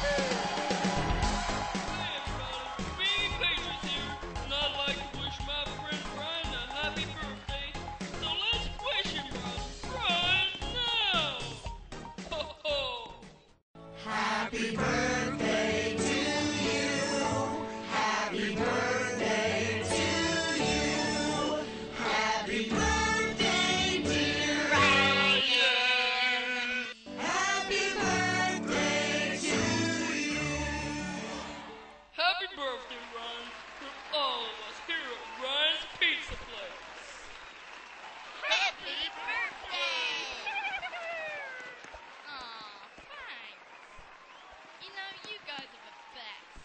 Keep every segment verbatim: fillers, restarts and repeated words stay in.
Happy birthday to you. Happy birthday to you. Happy birthday, dear Ryan. Happy birthday to you. Happy birthday, Ryan, from all of us here at Ryan's Pizza Place. Happy birthday! Aw, thanks. You know, you guys are the best.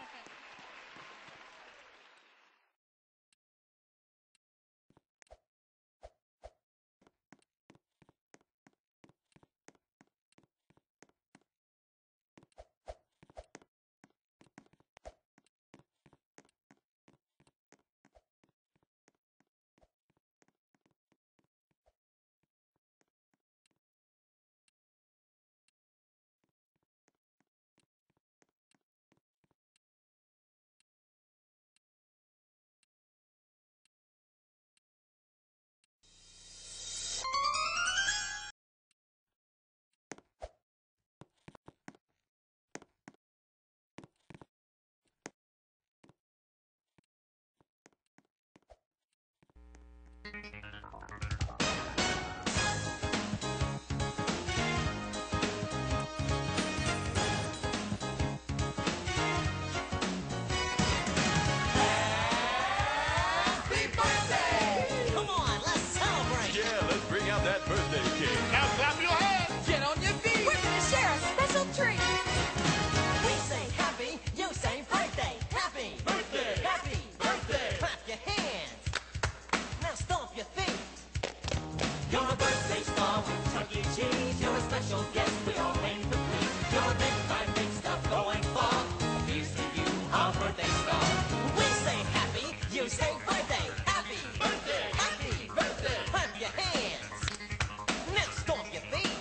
Happy birthday! Come on, let's celebrate. Yeah, let's bring out that birthday cake. Now clap your hands. Get on your feet. We're gonna share a special treat. We say happy, you say birthday. Happy Birthday. Happy Birthday. Clap your hands. Now stomp your feet. You're a birthday star with Chuck E. Cheese. You're a special guest we all aim to please. You're a big time, big stuff going far. Here's to you, our birthday star. We say happy, you say birthday. Happy Birthday. Happy Birthday. Clap your hands. Now stomp your feet.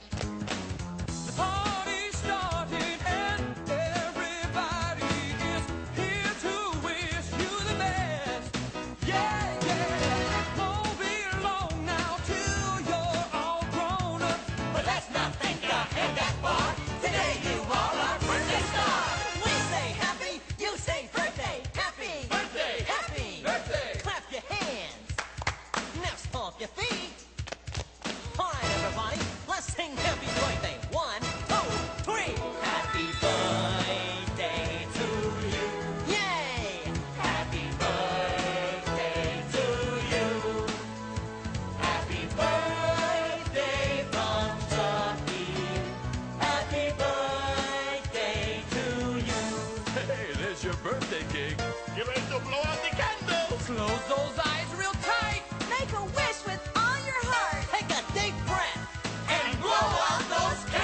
The party started and everybody is here to wish you the best. Yeah, yeah. Won't be long now till you're all grown up. But let's not think ahead that far. Today you are our birthday star. We say happy, you say birthday. Happy Birthday. Happy Birthday. Clap your hands. Now stomp your feet. All right, everybody, let's sing happy birthday. One, two, three. Happy birthday to you. Yay! Happy birthday to you. Happy birthday from Chucky. Happy birthday to you. Hey, there's your birthday cake. Get ready to blow out the candles. Close those eyes real tight. Make a wish with all your heart. Take a deep breath and blow out those candles.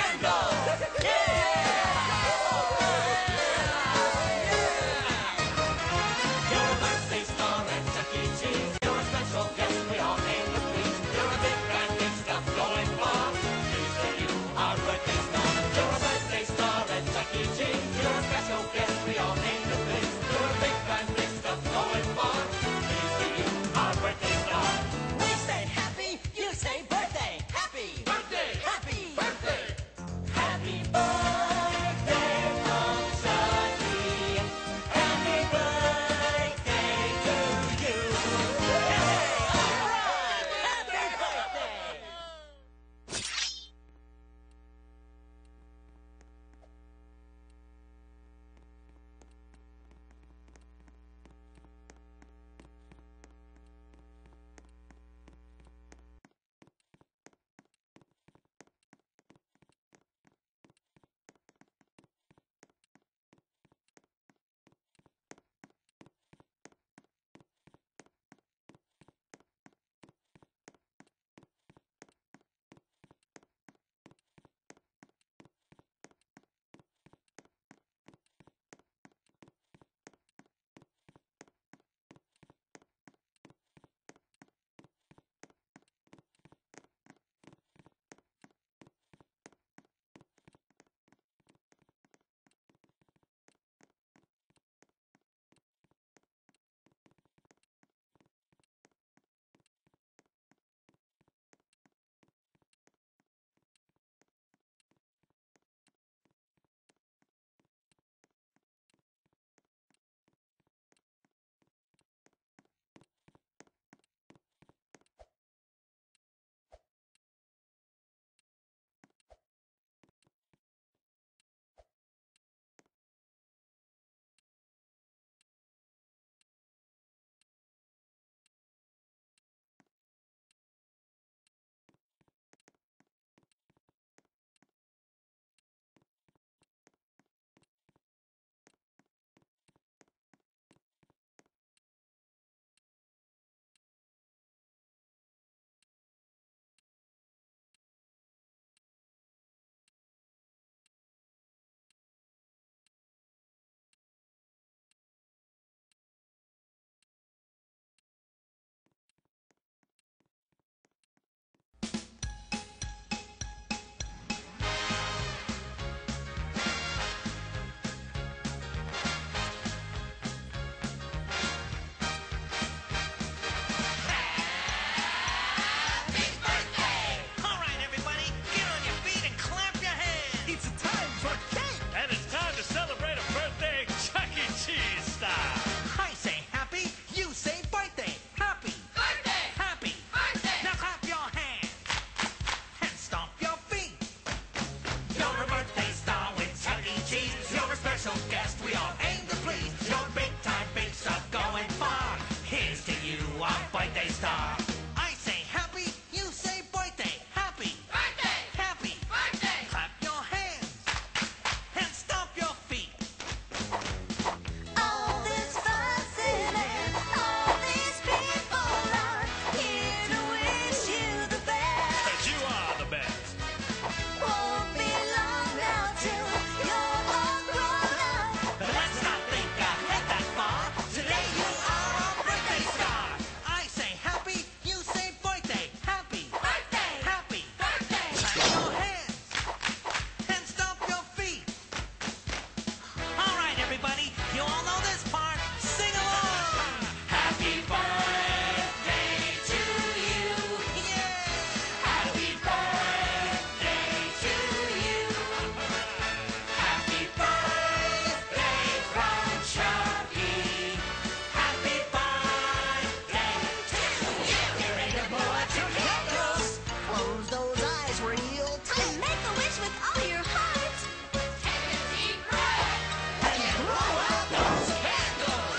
real tough. And make a wish with all your heart. Take a deep breath. And blow out those candles.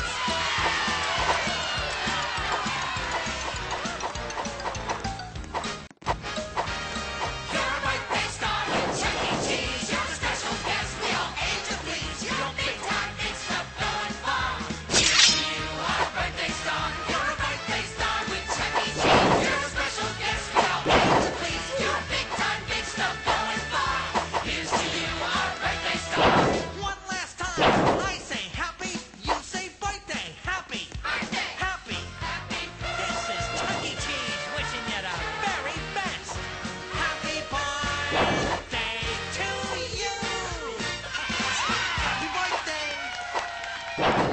You're a birthday star with Chuck E. Cheese. You're a special guest we all aim to please. You're big time, big stuff going far. Here's to you, our birthday star. You're a birthday star with Chuck E. Cheese. You're a special guest we all aim to please. You're big time, big stuff going far. Here's to you, our birthday star. One last time, I say happy, you say birthday. Happy, Birthday. happy. Happy This is Chuck E. Cheese wishing you the very best. Happy birthday to you. Happy birthday.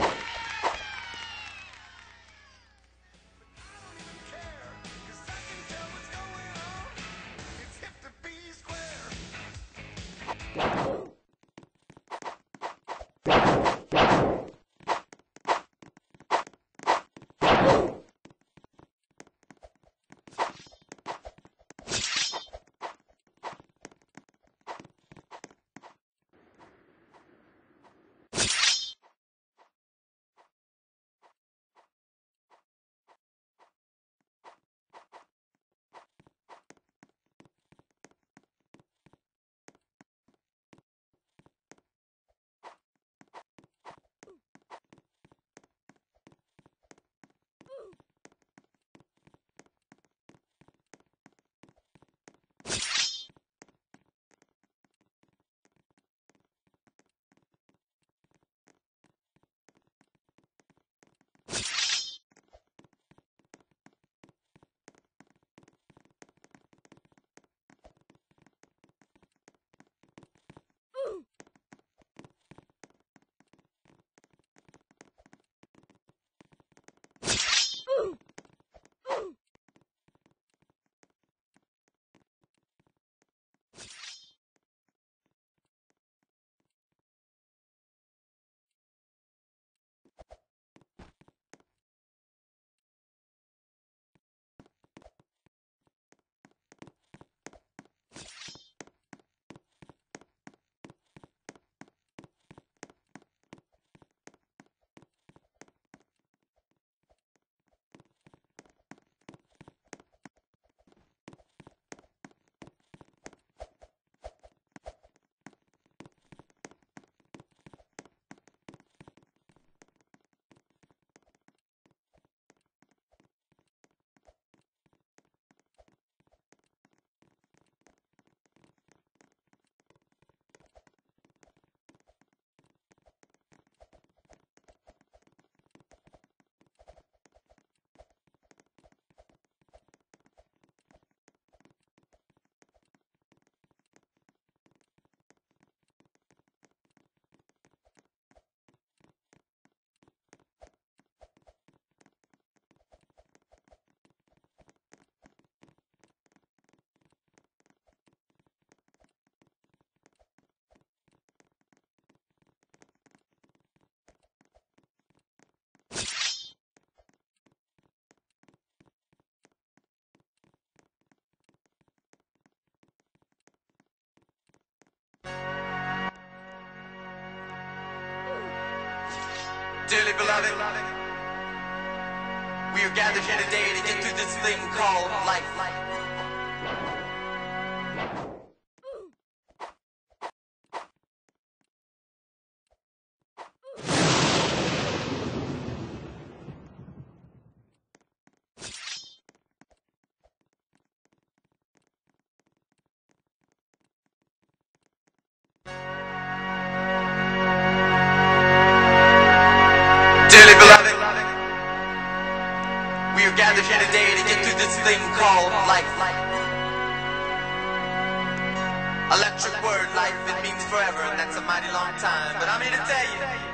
Dearly beloved, we are gathered here today to get through this thing called life. Dearly beloved, we are gathered here today to get through this thing called life. Electric word, life, it means forever, and that's a mighty long time. But I'm here to tell you,